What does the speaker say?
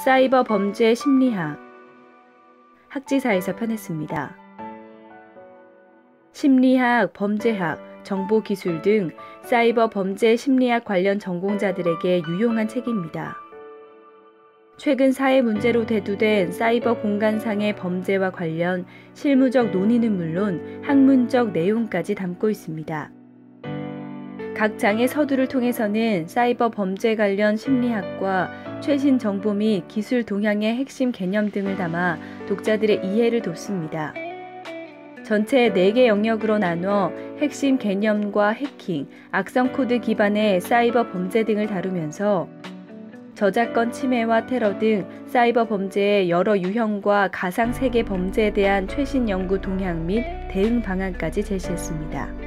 사이버 범죄 심리학, 학지사에서 편했습니다. 심리학, 범죄학, 정보기술 등 사이버 범죄 심리학 관련 전공자들에게 유용한 책입니다. 최근 사회 문제로 대두된 사이버 공간상의 범죄와 관련 실무적 논의는 물론 학문적 내용까지 담고 있습니다. 각 장의 서두를 통해서는 사이버 범죄 관련 심리학과 최신 정보 및 기술 동향의 핵심 개념 등을 담아 독자들의 이해를 돕습니다. 전체 4개 영역으로 나눠 핵심 개념과 해킹, 악성 코드 기반의 사이버 범죄 등을 다루면서 저작권 침해와 테러 등 사이버 범죄의 여러 유형과 가상 세계 범죄에 대한 최신 연구 동향 및 대응 방안까지 제시했습니다.